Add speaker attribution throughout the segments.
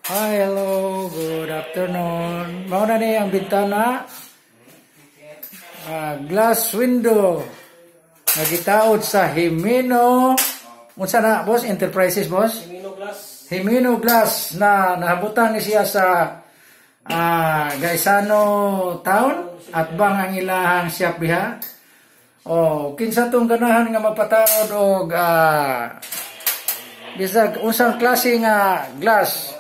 Speaker 1: Hi, hello, good afternoon. Mao na ni ang bintana, glass window nga gitaod sa Himino. Unsa na, boss? Enterprises, boss?
Speaker 2: Himino Glass.
Speaker 1: Himino Glass na nahabutan ni siya sa Gaisano Town at bang ang ilahang shop biha. Oh, kinsa tong ganahan nga mapataod og bisag unsang klase nga glass.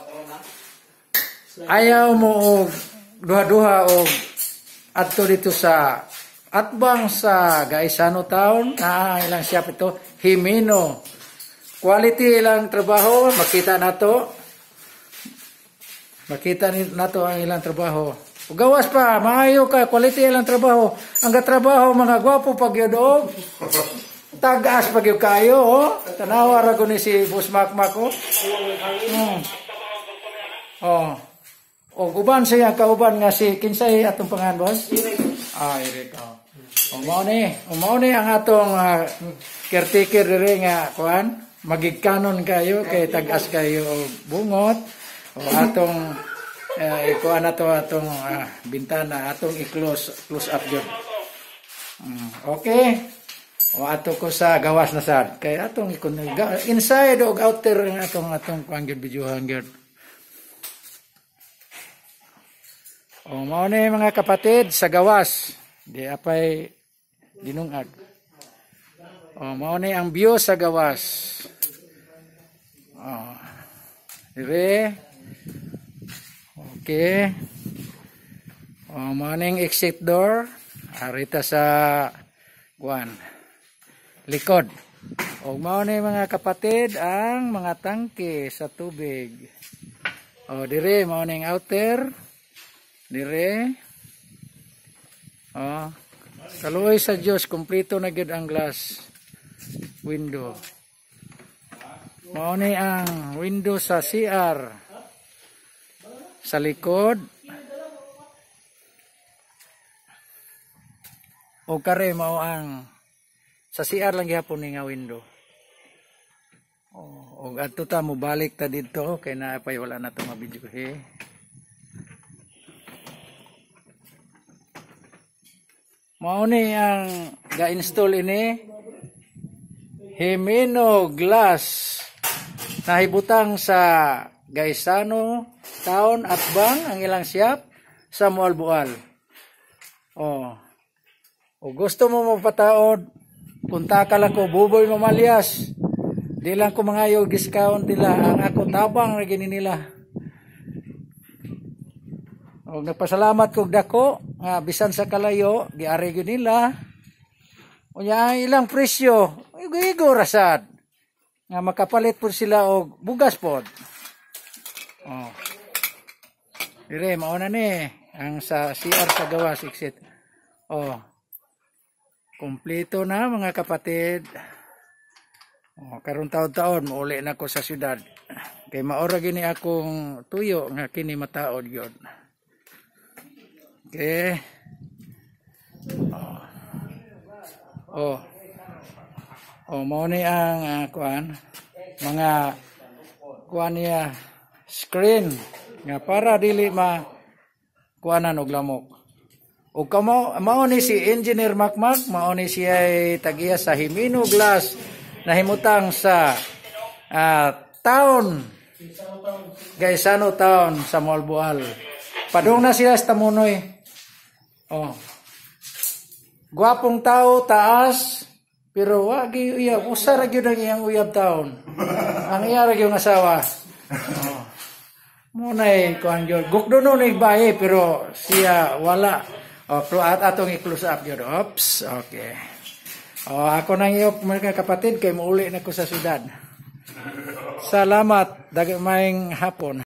Speaker 1: Ayaw mo og duha-duha og adto dito sa atbang sa Gaisano Town na ilang shop ito, Himino. Quality ilang trabaho, makita nato. Makita nato ang ilang trabaho. Ug gawas pa, maayo ka quality ilang trabaho. Ang trabaho mga gwapo pag og tagas pag kayo, oh. Tanawa ra guni si Boss Makmak ko. Oh. O uban siya kauban nga si kinsay atong pangan, boss?
Speaker 2: Irik.
Speaker 1: Irik. Mao ni ang atong caretaker diri nga kuan, magigkanon kayo kay tagas kayo og bungot. O atong ikuan nato atong bintana atong i-close up jud. Okay. O ato ko sa gawas na sad kay atong ikon inside og outer atong kuan gyud videohan gyud. O mao ni mga kapatid sa gawas, di apay dinungag. O mao ni ang view sa gawas. O dire. Okay. O mao ning exit door arita sa kuan likod. O mao ni mga kapatid ang mga tangke sa tubig. O dire mao ning outer. Dire. Kaluoy sa Dios, kompleto na gid ang glass window. Mao ni ang window sa CR. Sa likod. O kare mao ang sa CR lang gihapon ni nga window. O adto ta mo balik ta didto kay naapay wala na to mabidyo Mao ni ang ga-install ini Himino Glass nahibutang sa Gaisano Town at bang ang ilang shop sa Mualbual. O gusto mo mapataod, punta ka lang ko Buboy Mamalyas. Di lang ko mangayo discount nila, ang ako tabang na gini nila. O nagpasalamat kog dako nga bisan sa kalayo giari gyud nila. Unya ilang presyo igo rasad nga makapalit pud sila og bugas pod. Dire mao na ni ang sa CR sa gawas exit. Kompleto na mga kapatid. Karon taon-taon mauli na ko sa syudad. Kay maora gini akong tuyo nga kini mataod gyud. Okay. Mao ni ang kuan mga kuan niya screen nga para dili kuanan og lamok. O mao ni si Engineer Makmak, mao ni siya tagiya sa Himino Glass na himutang sa town Gaisano Town sa Mualbual. Padung na sila sa Tamunoy. Gwapong tao taas pero wagi uyab usa ra gyud ang iyang uyab taon. Ang iya ra gyud nga asawa. Mo nay kuan gyud gukdono ni baye pero siya wala. Atong i-close up gyud. Oops, okay. Ako nang iyop mga kapatid kay muuli na ko sa syudad. Salamat, daghang hapon.